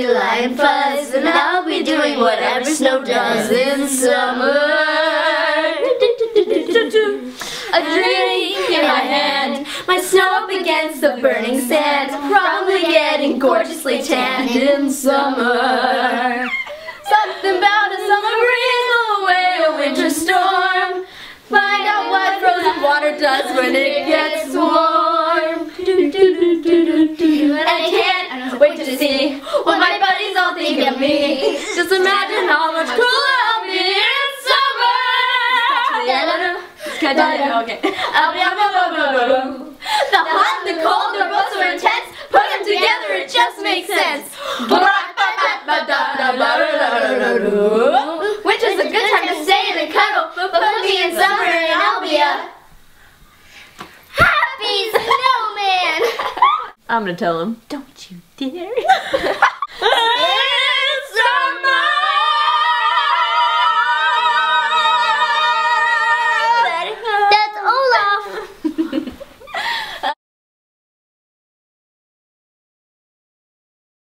July and fuzz, and I'll be doing whatever snow does in summer. A drink in my hand, my snow up against the burning sand, probably getting gorgeously tanned in summer. Something about a summer breeze blow away a winter storm. Find out what frozen water does when it gets warm. And I can't wait to see what my buddies all think of me. Just imagine how much cooler I'll be in summer. Okay. The hot and the cold, they're both so intense. Put them together, it just makes sense. Winter's a good time to stay in and cuddle, but put me in summer and I'll be a happy snowman. I'm gonna tell him, don't you dare.